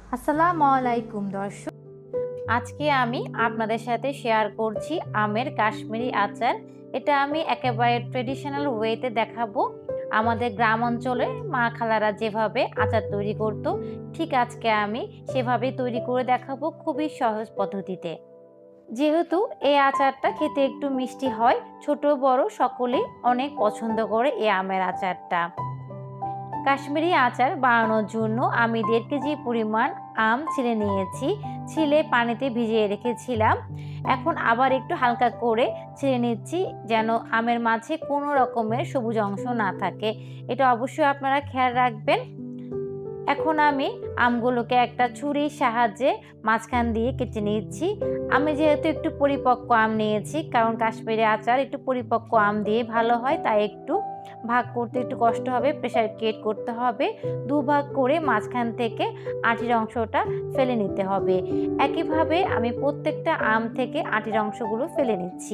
আসসালামু আলাইকুম দর্শক, আজকে আমি আপনাদের সাথে শেয়ার করছি আমের কাশ্মীরি আচার। এটা আমি একেবারে ট্রেডিশনাল ওয়েতে দেখাবো। আমাদের গ্রাম অঞ্চলে মা খালারা যেভাবে আচার তৈরি করত, ঠিক আজকে আমি সেভাবেই তৈরি করে দেখাবো খুবই সহজ পদ্ধতিতে। যেহেতু এই আচারটা খেতে একটু মিষ্টি হয়, ছোট বড় সকলেই অনেক পছন্দ করে এই আমের আচারটা। কাশ্মীরি আচার বানানোর জন্য আমি 1.5 কেজি পরিমাণ আম ছিলে নিয়েছি। ছিলে পানিতে ভিজিয়ে রেখেছিলাম। এখন আবার একটু হালকা করে ছেড়ে নিচ্ছি, যেন আমের মাঝে কোনো রকমের সবুজ অংশ না থাকে। এটা অবশ্যই আপনারা খেয়াল রাখবেন। এখন আমি আমগুলোকে একটা ছুরির সাহায্যে মাঝখান দিয়ে কেটে নিচ্ছি। আমি যেহেতু একটু পরিপক্ক আম নিয়েছি, কারণ কাশ্মীরি আচার একটু পরিপক্ক আম দিয়ে ভালো হয়, তাই একটু ভাগ করতে একটু কষ্ট হবে, প্রেসার কেট করতে হবে। দুভাগ করে মাঝখান থেকে আটির অংশটা ফেলে নিতে হবে। একইভাবে আমি প্রত্যেকটা আম থেকে আটির অংশগুলো ফেলে নিচ্ছি।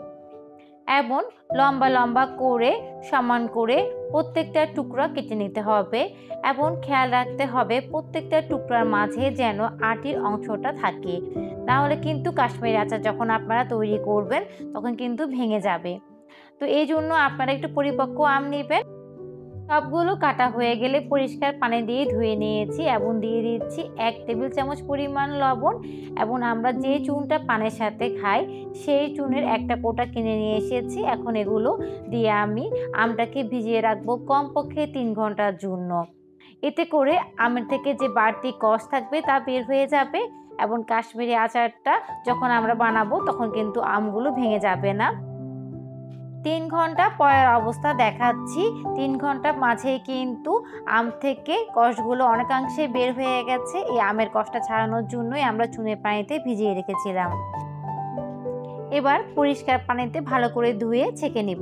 এমন লম্বা লম্বা করে সমান করে প্রত্যেকটা টুকরা কেটে নিতে হবে এবং খেয়াল রাখতে হবে প্রত্যেকটা টুকরার মাঝে যেন আটির অংশটা থাকে, নাহলে কিন্তু কাশ্মীরি আচার যখন আপনারা তৈরি করবেন তখন কিন্তু ভেঙে যাবে। তো এই জন্য আপনারা একটু পরিপক্ক আম নেবেন। সবগুলো কাটা হয়ে গেলে পরিষ্কার পানি দিয়ে ধুয়ে নিয়েছি এবং দিয়ে দিচ্ছি 1 টেবিল চামচ পরিমাণ লবণ এবং আমরা যে চুনটা পানের সাথে খাই সেই চুনের একটা কোটা কিনে নিয়ে এসেছি। এখন এগুলো দিয়ে আমি আমটাকে ভিজিয়ে রাখবো কমপক্ষে 3 ঘন্টার জন্য। এতে করে আমের থেকে যে বাড়তি কষ থাকবে তা বের হয়ে যাবে এবং কাশ্মীরি আচারটা যখন আমরা বানাবো তখন কিন্তু আমগুলো ভেঙে যাবে না। 3 ঘন্টা পরের অবস্থা দেখাচ্ছি। 3 ঘন্টা মাঝে কিন্তু আম থেকে কষগুলো অনেকাংশে বের হয়ে গেছে। এই আমের কষটা ছাড়ানোর জন্যই আমরা চুনের পানিতে ভিজিয়ে রেখেছিলাম। এবার পরিষ্কার পানিতে ভালো করে ধুয়ে ছেঁকে নিব।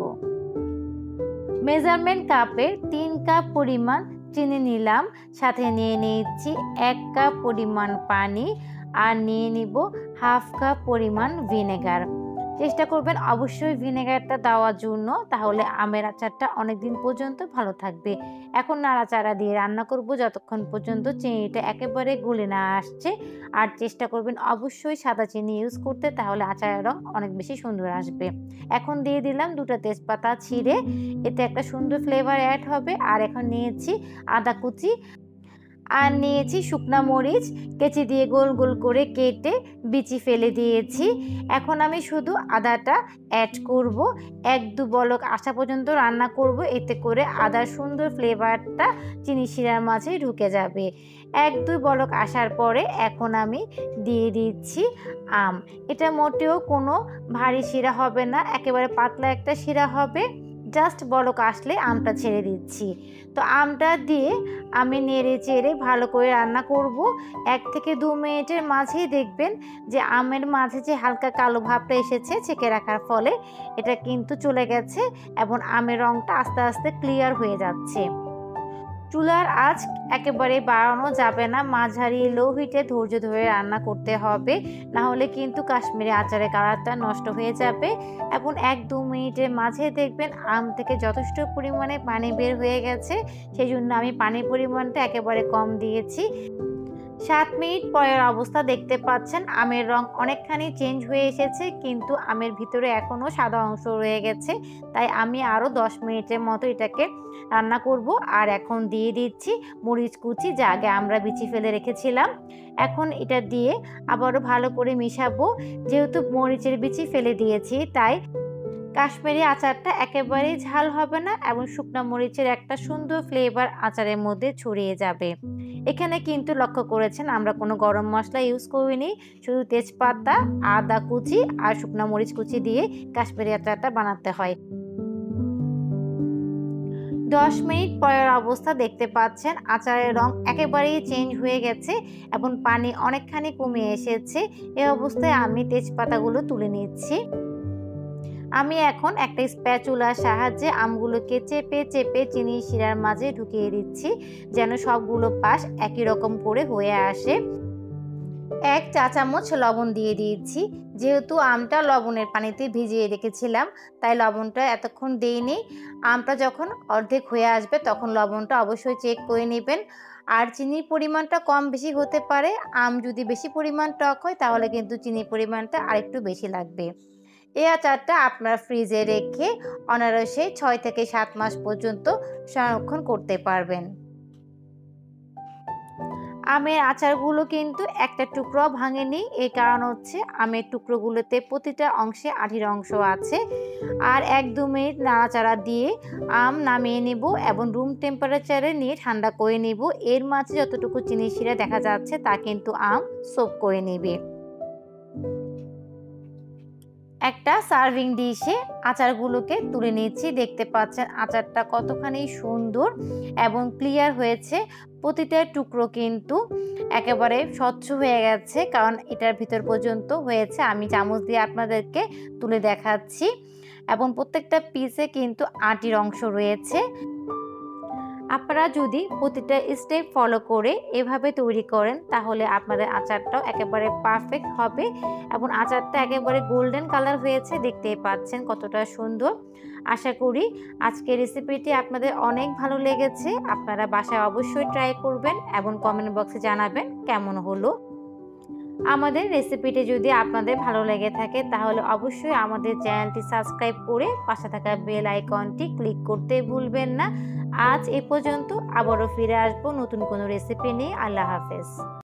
মেজারমেন্ট কাপে 3 কাপ পরিমাণ চিনি নিলাম, সাথে নিয়ে নিচ্ছি 1 কাপ পরিমাণ পানি আর নিয়ে নিব হাফ কাপ পরিমাণ ভিনেগার। চেষ্টা করবেন অবশ্যই ভিনেগারটা দেওয়ার জন্য, তাহলে আমের আচারটা অনেক দিন পর্যন্ত ভালো থাকবে। এখন নাড়াচাড়া দিয়ে রান্না করব যতক্ষণ পর্যন্ত চিনিটা একেবারে গলে না আসছে। আর চেষ্টা করবেন অবশ্যই সাদা চিনি ইউজ করতে, তাহলে আচারের রং অনেক বেশি সুন্দর আসবে। এখন দিয়ে দিলাম 2টা তেজপাতা ছিঁড়ে, এতে একটা সুন্দর ফ্লেভার অ্যাড হবে। আর এখন নিয়েছি আদা কুচি আর নিয়েছি শুকনা মরিচ, কেচি দিয়ে গোল গোল করে কেটে বিচি ফেলে দিয়েছি। এখন আমি শুধু আদাটা অ্যাড করব। 1-2 বলক আসা পর্যন্ত রান্না করব, এতে করে আদার সুন্দর ফ্লেভারটা চিনি শিরার মাঝে ঢুকে যাবে। 1-2 বলক আসার পরে এখন আমি দিয়ে দিচ্ছি আম। এটা মোটেও কোনো ভারী শিরা হবে না, একেবারে পাতলা একটা শিরা হবে। জাস্ট বলক আসলে আমটা ছেড়ে দিচ্ছি। তো আমটা দিয়ে আমি নেড়ে চেড়ে ভালো করে রান্না করব। 1 থেকে 2 মিনিটের মাঝেই দেখবেন যে আমের মাঝে যে হালকা কালো ভাবটা এসেছে ছেঁকে রাখার ফলে, এটা কিন্তু চলে গেছে এবং আমের রংটা আস্তে আস্তে ক্লিয়ার হয়ে যাচ্ছে। চুলার আঁচ একেবারে বাড়ানো যাবে না, মাঝারি লো হিটে ধৈর্য ধরে রান্না করতে হবে, না হলে কিন্তু কাশ্মীরি আচারের কালারটা নষ্ট হয়ে যাবে। এবং 1-2 মিনিটের মাঝে দেখবেন আম থেকে যথেষ্ট পরিমাণে পানি বের হয়ে গেছে, সেই জন্য আমি পানির পরিমাণটা একেবারে কম দিয়েছি। 7 মিনিট পরের অবস্থা দেখতে পাচ্ছেন, আমের রং অনেকখানি চেঞ্জ হয়ে এসেছে, কিন্তু আমের ভিতরে এখনও সাদা অংশ রয়ে গেছে। তাই আমি আরও 10 মিনিটের মতো এটাকে রান্না করব। আর এখন দিয়ে দিচ্ছি মরিচ কুচি, যা আগে আমরা বিচি ফেলে রেখেছিলাম। এখন এটা দিয়ে আবারও ভালো করে মিশাবো। যেহেতু মরিচের বিচি ফেলে দিয়েছি, তাই কাশ্মীরি আচারটা একেবারেই ঝাল হবে না এবং শুকনো মরিচের একটা সুন্দর ফ্লেভার আচারের মধ্যে ছড়িয়ে যাবে। এখানে কিন্তু লক্ষ্য করেছেন আমরা কোনো গরম মশলা ইউজ করিনি, শুধু তেজপাতা, আদা কুচি আর শুকনো মরিচ কুচি দিয়ে কাশ্মীরি আচারটা বানাতে হয়। 10 মিনিট পরের অবস্থা দেখতে পাচ্ছেন, আচারের রং একেবারেই চেঞ্জ হয়ে গেছে এবং পানি অনেকখানি কমে এসেছে। এই অবস্থায় আমি তেজপাতাগুলো তুলে নিচ্ছি। আমি এখন একটা স্প্যাচুলার সাহায্যে আমগুলোকে চেপে চেপে চিনি শিরার মাঝে ঢুকিয়ে দিচ্ছি, যেন সবগুলো পাশ একই রকম করে হয়ে আসে। 1 চা চামচ লবণ দিয়ে দিয়েছি। যেহেতু আমটা লবণের পানিতে ভিজিয়ে রেখেছিলাম তাই লবণটা এতক্ষণ দেইনি। আমটা যখন অর্ধেক হয়ে আসবে তখন লবণটা অবশ্যই চেক করে নেবেন। আর চিনির পরিমাণটা কম বেশি হতে পারে। আম যদি বেশি পরিমাণ টক হয় তাহলে কিন্তু চিনির পরিমাণটা আরেকটু বেশি লাগবে। এই আচারটা আপনার ফ্রিজে রেখে অনায়াসে 6 থেকে 7 মাস পর্যন্ত সংরক্ষণ করতে পারবেন। আমের আচারগুলো কিন্তু একটা টুকরো ভাঙেনি। এর কারণ হচ্ছে আমের টুকরোগুলোতে প্রতিটা অংশে আঠির অংশ আছে। আর 1-2 মিনিট নাড়াচাড়া দিয়ে আম নামিয়ে নেব এবং রুম টেম্পারেচারে নিয়ে ঠান্ডা করে নেব। এর মাঝে যতটুকু চিনি শিরা দেখা যাচ্ছে তা কিন্তু আম সোক করে নেবে। একটা সার্ভিং ডিশে আচারগুলোকে তুলে নিচ্ছি। দেখতে পাচ্ছেন আচারটা কতখানি সুন্দর এবং ক্লিয়ার হয়েছে। প্রতিটা টুকরো কিন্তু একেবারে স্বচ্ছ হয়ে গেছে, কারণ এটার ভিতর পর্যন্ত হয়েছে। আমি চামচ দিয়ে আপনাদেরকে তুলে দেখাচ্ছি এবং প্রত্যেকটা পিসে কিন্তু আটির অংশ রয়েছে। আপনারা যদি প্রতিটা স্টেপ ফলো করে এভাবে তৈরি করেন তাহলে আপনাদের আচারটাও একেবারে পারফেক্ট হবে এবং আচারটা একেবারে গোল্ডেন কালার হয়েছে। দেখতেই পাচ্ছেন কতটা সুন্দর। আশা করি আজকের রেসিপিটি আপনাদের অনেক ভালো লেগেছে। আপনারা বাসায় অবশ্যই ট্রাই করবেন এবং কমেন্ট বক্সে জানাবেন কেমন হলো। আমাদের রেসিপিটি যদি আপনাদের ভালো লেগে থাকে তাহলে অবশ্যই আমাদের চ্যানেলটি সাবস্ক্রাইব করে পাশে থাকা বেল আইকনটি ক্লিক করতে ভুলবেন না। আজ এ পর্যন্ত, আবারও ফিরে আসবো নতুন কোনো রেসিপি নিয়ে। আল্লাহ হাফেজ।